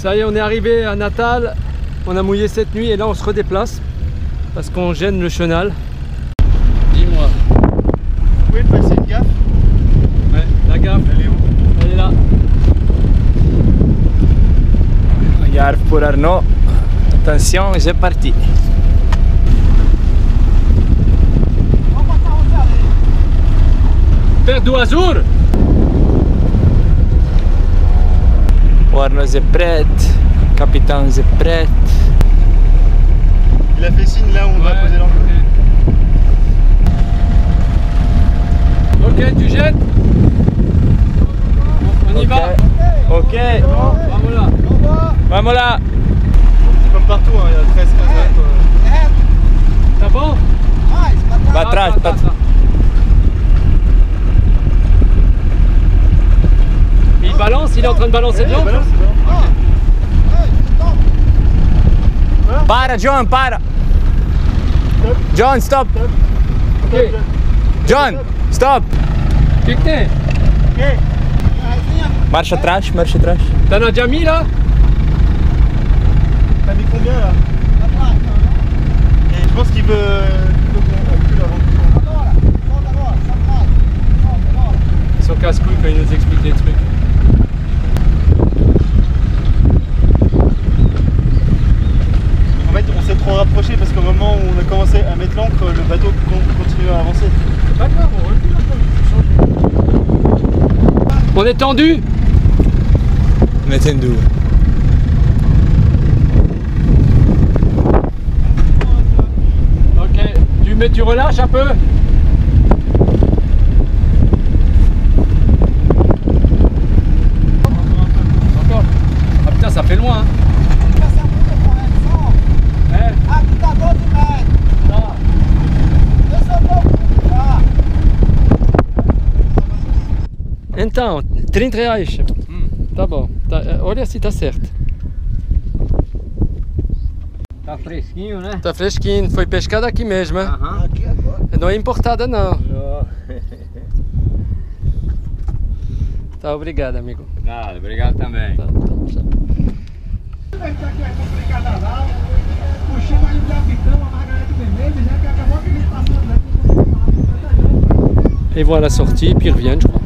Ça y est, on est arrivé à Natal. On a mouillé cette nuit et là on se redéplace parce qu'on gêne le chenal. Dis-moi. Vous pouvez passer une gaffe? Ouais, la gaffe. Elle est où? Elle est là. Regarde pour Arnaud. Attention, c'est parti. Perdo Azur. O Arnaud est prêt. Le capitaine est prêt. Il a fait signe là où on va poser l'encre. Ok, tu jettes. On y va. Ok. Vamos là. Vamos là. C'est comme partout, hein, il y a 13, 15 mètres. Tá bom? Para trás, tá, para tá, trás. tá. Il balance, il est en train de balancer de l'encre. Para, John, para. John, stop. Ok. John, stop. O que tem? Marcha atrás, marcha atrás. T'en as déjà mis là? T'as mis combien là? Et je pense qu'il veut qu'on recule avant. Ils sont casse-couilles quand ils nous expliquent des trucs. En fait, on s'est trop rapproché parce qu'au moment où on a commencé à mettre l'ancre, le bateau continue à avancer. C'est pas grave, on recule un peu. On est tendu? Mettez-nous. Ok, tu relâches un peu? Encore? Ah putain, ça fait loin hein. Então, 30 reais. Tá bom. Tá, olha se tá certo. Tá fresquinho, né? Tá fresquinho. Foi pescada aqui mesmo, hein? Aham. Não é importada não. Não. Tá, obrigado, amigo. Nada, obrigado também. Tá, tchau. Ils vont à la sortie, puis ils reviennent, je crois.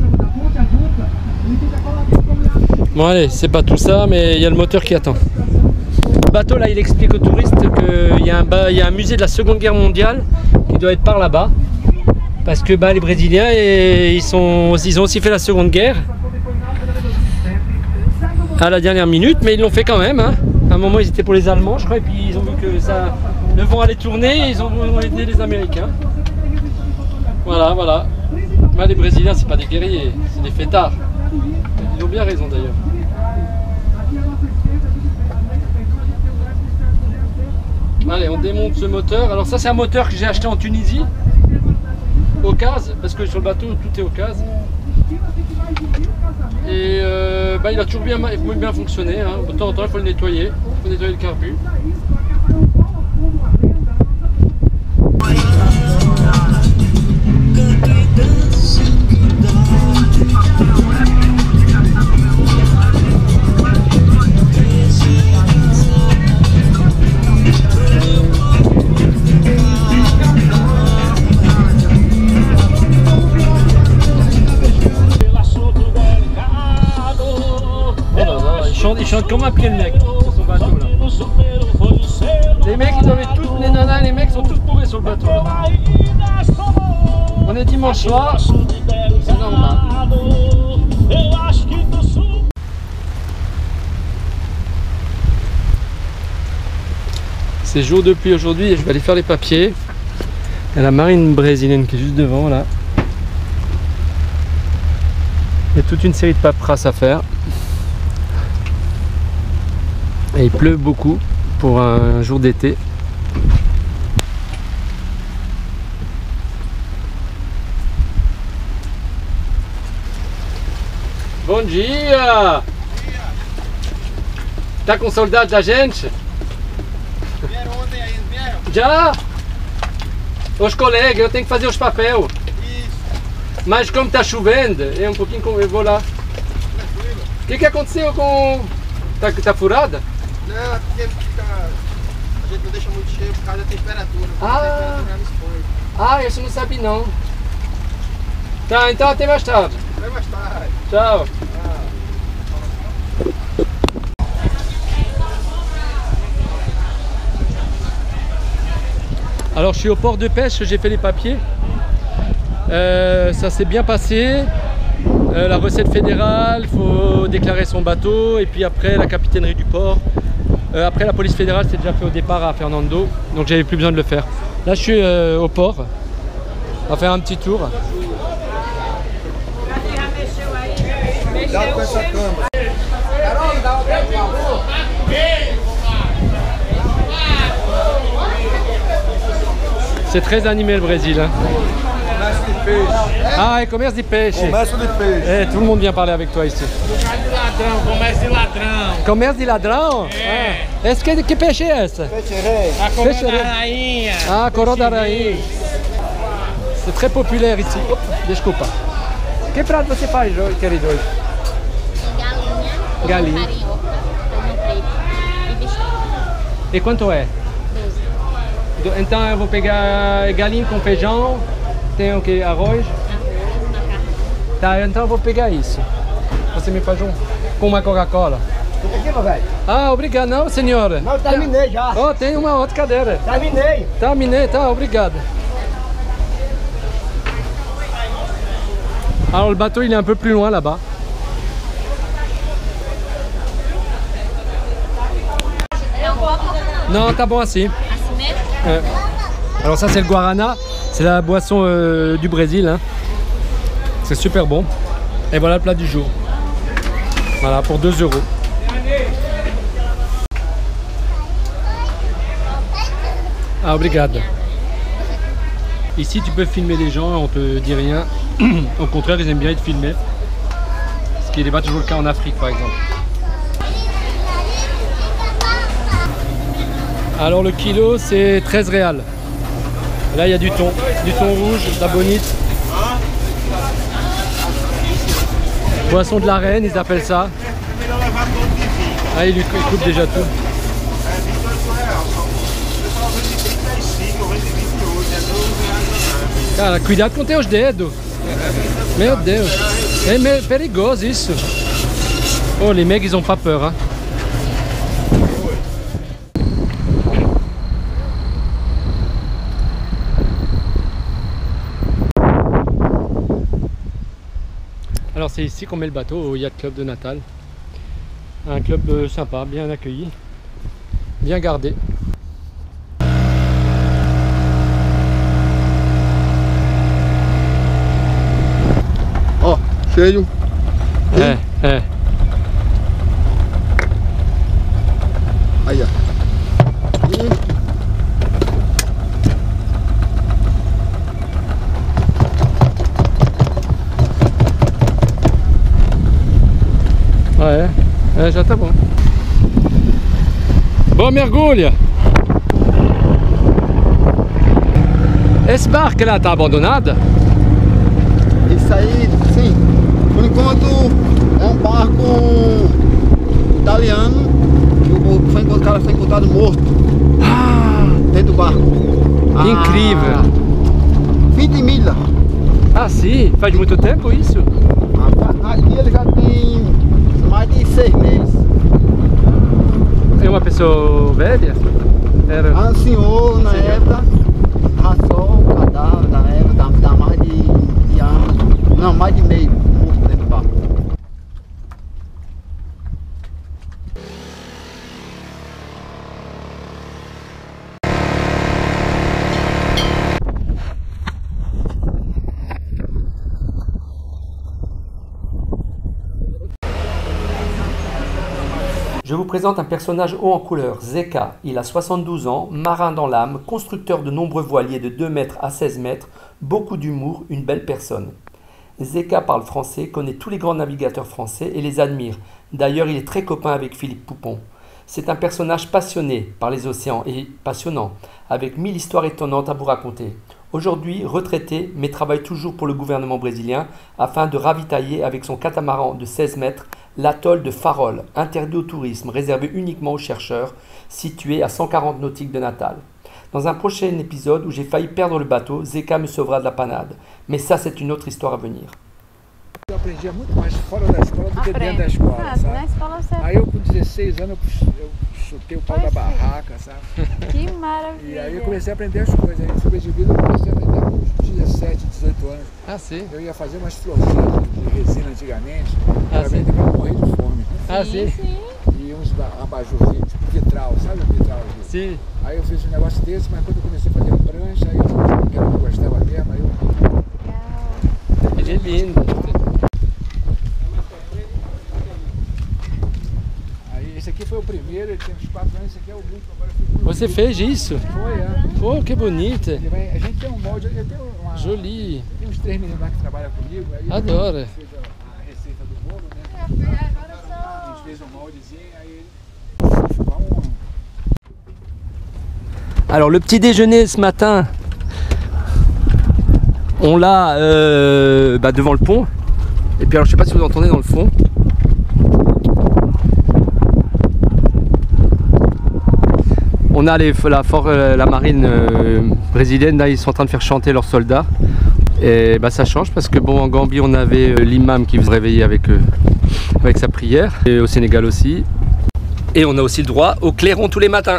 Bon allez, c'est pas tout ça, mais il y a le moteur qui attend. Le bateau là, il explique aux touristes qu'il y a un musée de la Seconde Guerre mondiale qui doit être par là-bas. Parce que les Brésiliens, ils ont aussi fait la Seconde Guerre. À la dernière minute, mais ils l'ont fait quand même. Hein. À un moment, ils étaient pour les Allemands, je crois, et puis ils ont vu que le vent allait tourner, et ils ont aidé les Américains. Voilà, voilà. Les Brésiliens, c'est pas des guerriers, c'est des fêtards. Ils ont bien raison d'ailleurs. Allez, on démonte ce moteur. Alors ça, c'est un moteur que j'ai acheté en Tunisie, au CAS, parce que sur le bateau, tout est au CAS. Et il a toujours bien fonctionné. Hein. De temps en temps, il faut le nettoyer. Il faut nettoyer le carbu. Il chante comme un pied le mec sur son bateau là. Les mecs ils avaient tous, les nanas, les mecs sont tous bourrés sur le bateau là. On est dimanche soir, c'est normal. C'est jour de pluie aujourd'hui et je vais aller faire les papiers. Il y a la marine brésilienne qui est juste devant là. Il y a toute une série de paperasses à faire. Et il pleut beaucoup pour un jour d'été. Bom dia! Tá com saudade da gente? Vieram ontem aí, vieram? Já! Os colegas, eu tenho que fazer os papéis. Isso. Mas como tá chovendo, é um pouquinho como eu vou lá. Tranquilo. O que aconteceu com Tá furada? Não, porque fica... A gente não deixa muito cheio por causa da temperatura. Porque a temperatura ela expõe. Ah, isso eu não sabia não. Tá, então até mais tarde. Vai mais tarde. Ciao. Alors je suis au port de pêche, j'ai fait les papiers. Ça s'est bien passé. La recette fédérale, il faut déclarer son bateau. Et puis après la capitainerie du port. Après la police fédérale, c'est déjà fait au départ à Fernando. Donc j'avais plus besoin de le faire. Là je suis au port. On va faire un petit tour. Cuidado com essa câmera. Carol, dá o tempo, por favor. C'est très animé le Brésil. Hein. Ah, et commerce de peixe. Comércio de peixe. Eh, tout le monde vient parler avec toi ici. Comércio de ladrão. Commerce de ladrão? Ah. Est-ce que peixe é essa? Peixe rei. A coroa Peixe da rei. rainha. Ah, coroa da rainha. C'est très populaire ici. Hop, desculpa. Que prato você faz, querido, hoje? Galinha, Galinha. carioca, feijão preto e bisteca. E quanto é? 12. Então eu vou pegar galinha com feijão. Tem o que? Arroz? Tá, então eu vou pegar isso. Você me faz um com uma Coca-Cola. Aqui, meu velho. Ah, obrigado. Não, senhora. Não, terminei já. Oh, tem uma outra cadeira. Terminei. Terminé, tá, obrigado. Alors le bateau il est un peu plus loin là-bas. Non, tá bon assim. Assim mesmo? Ouais. Alors ça c'est le guarana, c'est la boisson du Brésil. Hein. C'est super bon. Et voilà le plat du jour. Voilà, pour 2 €. Ah, obrigado. Ici tu peux filmer les gens, on te dit rien. Au contraire, ils aiment bien être filmés. Ce qui n'est pas toujours le cas en Afrique par exemple. Alors le kilo c'est 13 réals. Là il y a du thon rouge, de la bonite. Poisson de la reine, ils appellent ça. Ah, il coupe déjà tout. Cara, cuidado com teus dedos. Meu Deus. É perigoso isso. Oh, les mecs ils ont pas peur. Hein. Alors c'est ici qu'on met le bateau, au Yacht Club de Natal. Un club sympa, bien accueilli, bien gardé. Ó, cheio. Aí, ó. Ah é? Já tá bom. Bom mergulho! Esse barco lá tá abandonado? Isso aí, sim. Por enquanto é um barco italiano. O cara foi encontrado morto dentro do barco. Que incrível! 20 milhas. Ah, sim? Faz muito tempo isso? Aqui ele já tem mais de 6 meses. É uma pessoa velha? Era... Ah, senhor, na época, raçou o cadáver da época, dá mais de ano, não, mais de meio, morto dentro do barco. Je vous présente un personnage haut en couleur, Zeka. Il a 72 ans, marin dans l'âme, constructeur de nombreux voiliers de 2 mètres à 16 mètres, beaucoup d'humour, une belle personne. Zeka parle français, connaît tous les grands navigateurs français et les admire. D'ailleurs, il est très copain avec Philippe Poupon. C'est un personnage passionné par les océans et passionnant, avec 1000 histoires étonnantes à vous raconter. Aujourd'hui retraité, mais travaille toujours pour le gouvernement brésilien afin de ravitailler avec son catamaran de 16 mètres l'atoll de Farol, interdit au tourisme, réservé uniquement aux chercheurs, situé à 140 nautiques de Natal. Dans un prochain épisode où j'ai failli perdre le bateau, Zeca me sauvera de la panade. Mais ça, c'est une autre histoire à venir. Eu aprendia muito mais fora da escola do que dentro da escola, Na sabe? escola você... Aí eu com 16 anos eu chutei o pau da barraca, sabe? Que maravilha. E aí eu comecei a aprender as coisas. Aí sobre de vida eu comecei a aprender com 17, 18 anos. Ah, sim. Eu ia fazer umas florzinhas de resina antigamente para sim. vender para morrer de fome. Ah, Sim, sim. E uns abajurzinhos, tipo vitral, sabe o vitral? Sim. Aí eu fiz um negócio desse, mas quando eu comecei a fazer prancha, aí eu vi que eu não gostava mesmo, aí eu... Legal. Ele é lindo. Aí esse aqui foi o primeiro, ele tem uns 4 anos, esse aqui é o último, agora eu fiz o Você fez isso? Foi, é. Pô, que bonito. Ele vai, a gente tem um molde, eu tenho uma... Joli. Tem uns 3 meninos lá que trabalham comigo, aí Adoro. a gente fez a receita do bolo, né? A gente fez um moldezinho, aí vamos... Alors le petit déjeuner ce matin, on l'a devant le pont. Et puis alors je sais pas si vous entendez dans le fond. On a la marine brésilienne, là ils sont en train de faire chanter leurs soldats. Et bah ça change parce que bon, en Gambie on avait l'imam qui vous réveillait avec sa prière. Et au Sénégal aussi. Et on a aussi le droit au clairon tous les matins.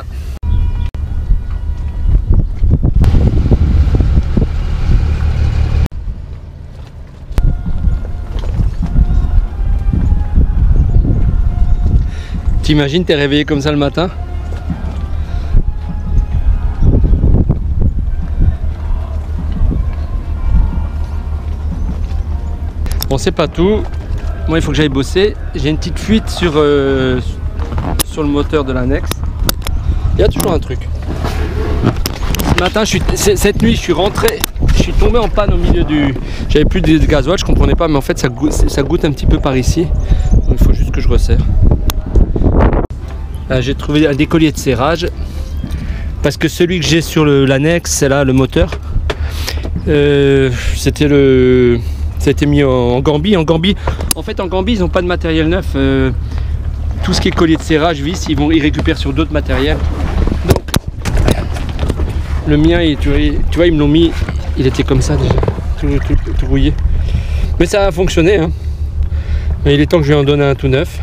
T'imagines, t'es réveillé comme ça le matin? Bon, c'est pas tout. Moi, il faut que j'aille bosser. J'ai une petite fuite sur le moteur de l'annexe. Il y a toujours un truc. Ce matin, cette nuit, je suis rentré. Je suis tombé en panne au milieu du... J'avais plus de gasoil, je comprenais pas, mais en fait, ça goûte un petit peu par ici. Donc, il faut juste que je resserre. J'ai trouvé un décollier de serrage parce que celui que j'ai sur l'annexe, c'est là le moteur. Ça a été mis en Gambie. En fait, en Gambie, ils n'ont pas de matériel neuf. Tout ce qui est collier de serrage, vis, ils récupèrent sur d'autres matériels. Donc, le mien, tu vois, ils me l'ont mis. Il était comme ça déjà, tout rouillé. Mais ça a fonctionné. Hein. Mais il est temps que je lui en donne un tout neuf.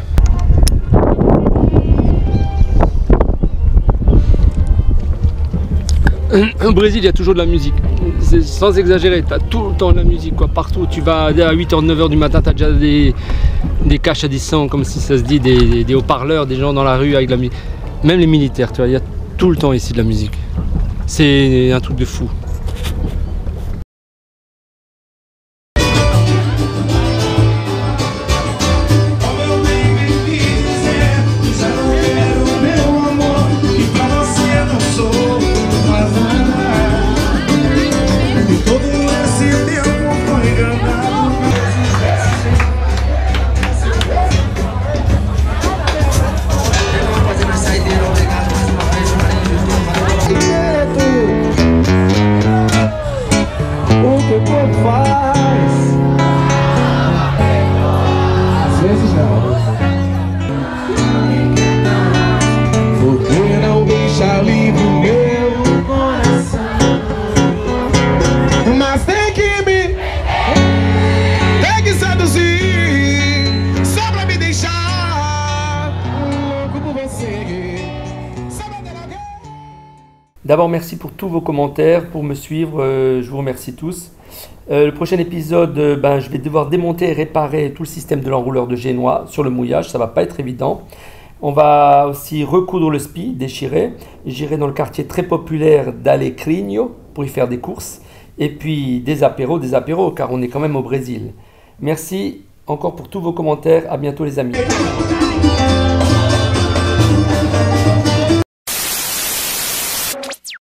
Au Brésil, il y a toujours de la musique. Sans exagérer, tu as tout le temps de la musique, quoi. Partout, tu vas à 8h, 9h du matin, tu as déjà des caches à 10 comme si ça se dit, des haut-parleurs, des gens dans la rue avec de la musique. Même les militaires, tu vois, il y a tout le temps ici de la musique. C'est un truc de fou. D'abord, merci pour tous vos commentaires, pour me suivre, je vous remercie tous. Le prochain épisode, je vais devoir démonter et réparer tout le système de l'enrouleur de génois sur le mouillage, ça va pas être évident. On va aussi recoudre le spi, déchirer. J'irai dans le quartier très populaire d'Alecrinho pour y faire des courses. Et puis des apéros, car on est quand même au Brésil. Merci encore pour tous vos commentaires, à bientôt les amis.